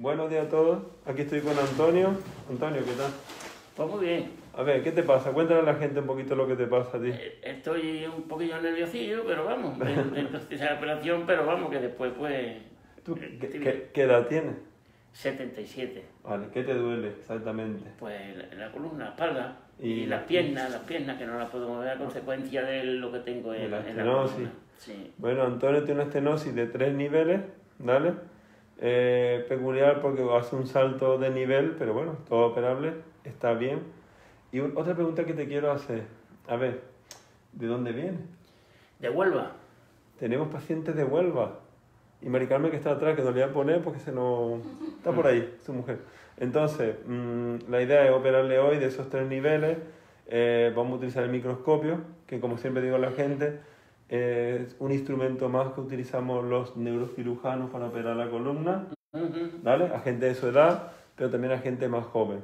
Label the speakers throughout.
Speaker 1: Buenos días a todos. Aquí estoy con Antonio. Antonio, ¿qué tal?
Speaker 2: Pues muy bien.
Speaker 1: A ver, ¿qué te pasa? Cuéntale a la gente un poquito lo que te pasa a ti.
Speaker 2: Estoy un poquillo nerviosillo, pero vamos, de la operación, pero vamos, que después pues...
Speaker 1: ¿Tú qué edad tienes?
Speaker 2: 77.
Speaker 1: Vale, ¿qué te duele exactamente?
Speaker 2: Pues la columna, la espalda
Speaker 1: Y
Speaker 2: y las piernas que no las puedo mover a consecuencia de lo que tengo en
Speaker 1: la
Speaker 2: la
Speaker 1: estenosis.
Speaker 2: columna. Sí.
Speaker 1: Bueno, Antonio tiene una estenosis de 3 niveles, ¿vale? Peculiar porque hace un salto de nivel, pero bueno, todo operable, está bien. Y otra pregunta que te quiero hacer, a ver, ¿de dónde viene?
Speaker 2: De Huelva.
Speaker 1: Tenemos pacientes de Huelva. Y Mari Carmen, que está atrás, que no le voy a poner porque se nos... Está por ahí, su mujer. Entonces, la idea es operarle hoy de esos 3 niveles. Vamos a utilizar el microscopio, que como siempre digo a la gente, es un instrumento más que utilizamos los neurocirujanos para operar la columna, ¿vale? A gente de su edad, pero también a gente más joven.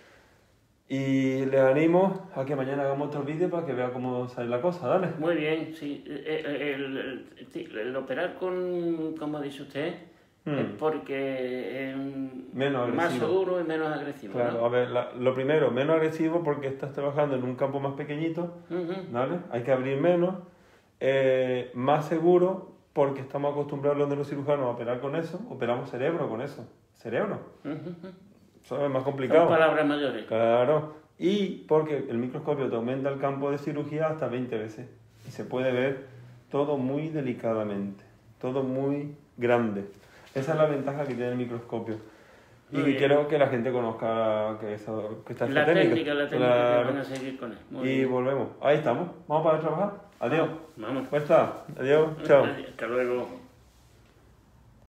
Speaker 1: Y les animo a que mañana hagamos otro vídeo para que vea cómo sale la cosa, ¿vale?
Speaker 2: Muy bien, sí. El operar con, como dice usted, es porque es
Speaker 1: menos
Speaker 2: más
Speaker 1: agresivo.
Speaker 2: seguro y menos agresivo.
Speaker 1: Claro,
Speaker 2: ¿no?
Speaker 1: a ver, lo primero, menos agresivo porque estás trabajando en un campo más pequeñito, ¿vale? Hay que abrir menos. Más seguro porque estamos acostumbrados los neurocirujanos a operar con eso, operamos cerebro con eso. Cerebro. Eso es más complicado.
Speaker 2: Son palabras mayores.
Speaker 1: Claro. Y porque el microscopio te aumenta el campo de cirugía hasta 20 veces. Y se puede ver todo muy delicadamente, todo muy grande. Esa es la ventaja que tiene el microscopio. Y quiero que la gente conozca que está esta
Speaker 2: La técnica que van a seguir con él. Muy
Speaker 1: y
Speaker 2: bien.
Speaker 1: volvemos. Ahí estamos. Vamos para trabajar. Adiós.
Speaker 2: Vamos.
Speaker 1: Fuerza. Adiós. Chao.
Speaker 2: Hasta luego.